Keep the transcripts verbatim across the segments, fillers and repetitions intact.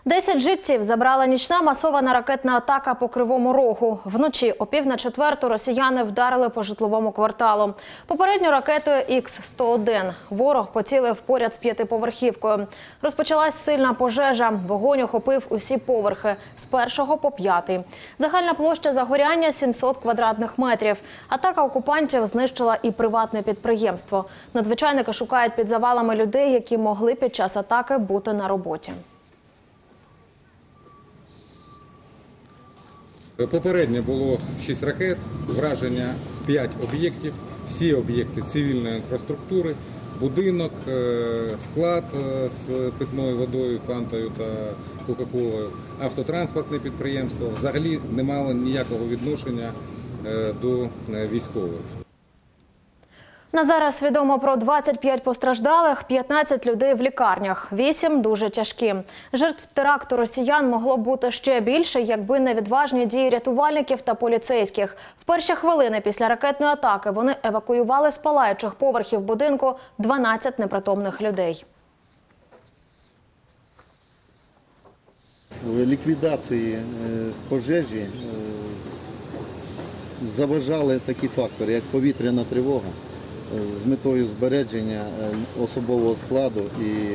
Десять життів забрала нічна масована ракетна атака по Кривому Рогу. Вночі о пів на четверту росіяни вдарили по житловому кварталу. Попередньо ракетою ікс сто один. Ворог поцілив поряд з п'ятиповерхівкою. Розпочалась сильна пожежа. Вогонь охопив усі поверхи з першого по п'ятий. Загальна площа загоряння – сімсот квадратних метрів. Атака окупантів знищила і приватне підприємство. Надзвичайники шукають під завалами людей, які могли під час атаки бути на роботі. Попередньо було шість ракет, враження в п'ять об'єктів, всі об'єкти цивільної інфраструктури, будинок, склад з питною водою, фантою та кока-колою, автотранспортне підприємство взагалі не мало ніякого відношення до військових. На зараз відомо про двадцять п'ять постраждалих, п'ятнадцять людей в лікарнях, вісім дуже тяжкі. Жертв теракту росіян могло бути ще більше, якби не відважні дії рятувальників та поліцейських. В перші хвилини після ракетної атаки вони евакуювали з палаючих поверхів будинку дванадцять непритомних людей. В ліквідації пожежі заважали такі фактори, як повітряна тривога, з метою збереження особового складу, і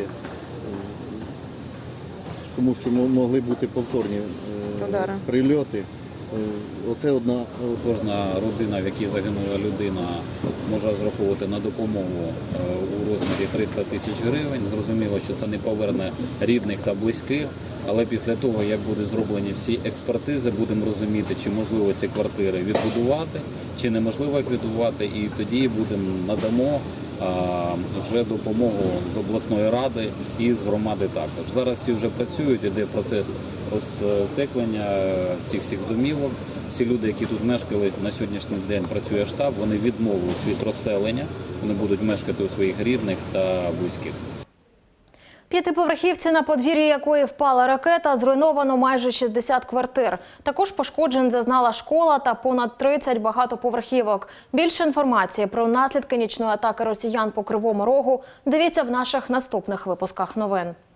тому що могли бути повторні прильоти. Оце одна кожна родина, в якій загинула людина, може розраховувати на допомогу у розмірі триста тисяч гривень. Зрозуміло, що це не поверне рідних та близьких, але після того, як будуть зроблені всі експертизи, будемо розуміти, чи можливо ці квартири відбудувати, чи неможливо їх відбудувати, і тоді будемо надамо вже допомогу з обласної ради і з громади також. Зараз всі вже працюють, іде процес розтеплення цих всіх домівок. Всі люди, які тут мешкали, на сьогоднішній день працює штаб, вони відмовились від розселення, вони будуть мешкати у своїх рідних та близьких. П'ятиповерхівці, на подвір'ї якої впала ракета, зруйновано майже шістдесят квартир. Також пошкоджень зазнала школа та понад тридцять багатоповерхівок. Більше інформації про наслідки нічної атаки росіян по Кривому Рогу дивіться в наших наступних випусках новин.